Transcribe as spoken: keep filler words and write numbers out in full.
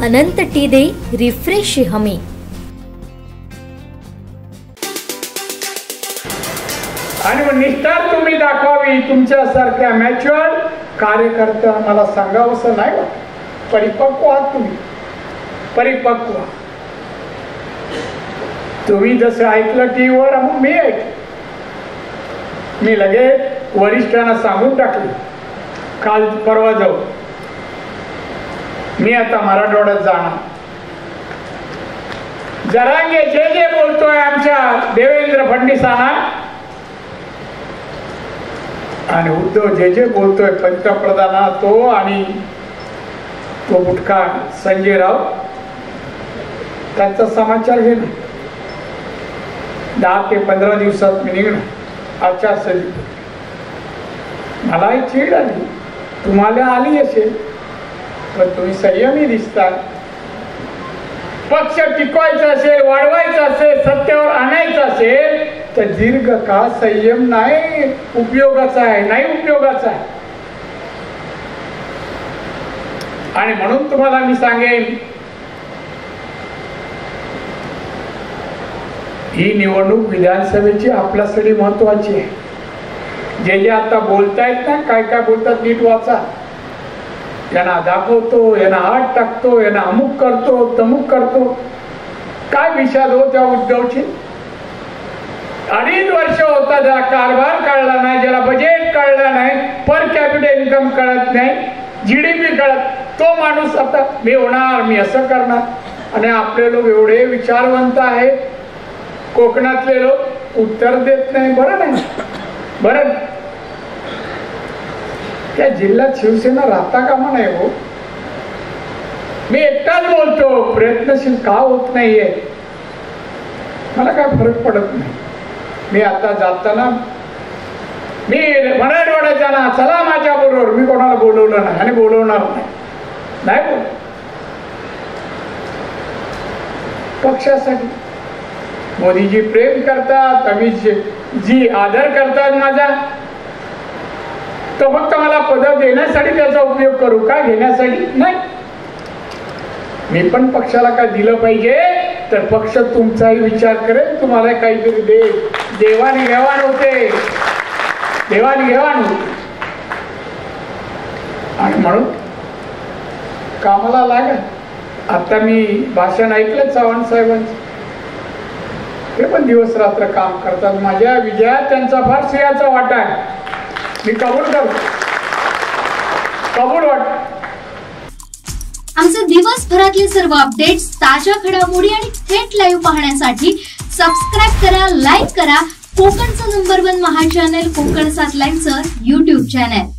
अनंत T दे refresh हमी। आणि मग निष्ठा तुम्ही दाखवावी तुमच्यासारख्या मॅच्युअर कार्यकर्ता मला सांगावंसं नाही वाटत। परिपक्व आहात तुम्ही, परिपक्व। तुम्ही जसं ऐकलं टीव्हीवर मग मी ऐक मी लगेच वरिष्ठांना सांगून टाकले काल परवा जाऊ मी आता मराठवाड्यात जाणार। जरांगे जे जे बोलतोय आमच्या देवेंद्र फडणवीसांना आणि उद्धव जे जे बोलतोय पंतप्रधाना तो आणि तो मुटका संजय राऊत त्यांचा समाचार घेणं दहा ते पंधरा दिवसात मी निघणं आचारसंहिता। मलाही चीड आली, तुम्हाला आली असेल, पण तुम्ही संयमी दिसता। पक्ष टिकवायचा असेल, वाढवायचा असेल, सत्तेवर आणायचं असेल तर दीर्घकाळ संयम नाही उपयोगाचा आहे, नाही उपयोगाचा आहे। आणि म्हणून तुम्हाला मी सांगेन ही निवडणूक विधानसभेची आपल्यासाठी महत्वाची आहे। जे जे आता बोलतायत ना, काय काय बोलतात नीट वाचा। यांना दाखवतो, यांना आत टाकतो, यांना अमुक करतो, तमुक करतो। काय विषाद हो त्या उद्धवची? अडीच वर्ष होता ज्याला कारभार कळला नाही, ज्याला बजेट कळलं नाही, पर कॅपिटल इन्कम कळत नाही, जीडीपी कळत, तो माणूस आता मी होणार, मी असं करणार। आणि आपले लोक एवढे विचारवंत आहेत, कोकणातले लोक उत्तर देत नाही। बरं नाही, बरं त्या जिल्ह्यात शिवसेना राहता कामा नाही हो। मी एकटाच बोलतो, प्रयत्नशील का होत नाहीये मला काय फरक पडत नाही। मी आता जाताना मी मराठवाड्यात जाणार, चला माझ्या बरोबर, मी कोणाला बोलवलं नाही आणि बोलवणार नाही, नाही बोल पक्षासाठी। मोदीजी प्रेम करतात, अमित जी आदर करतात माझा, तो फक्त मला पद देण्यासाठी त्याचा उपयोग करू का, घेण्यासाठी नाही। मी पण पक्षाला काय दिलं पाहिजे तर पक्ष तुमचाही विचार करेल, तुम्हाला काहीतरी दे, देवाण घेवाण होते, देवाण घेवाण होते। आणि म्हणून कामाला लागा। आता मी भाषण ऐकलं चव्हाण साहेबांचं, ते पण दिवस रात्र काम करतात। माझ्या विजयात त्यांचा फार सिंहाचा वाटा आहे, मी कबूल करतो, कबूल वाटतो। आमचे दिवसभरातले सर्व अपडेट्स, ताज्या घडामोडी आणि थेट लाईव्ह पाहण्यासाठी सबस्क्राईब करा, लाईक करा कोकणचं नंबर वन महा चॅनल कोकण सात लाईव्हचं यूट्यूब चॅनल।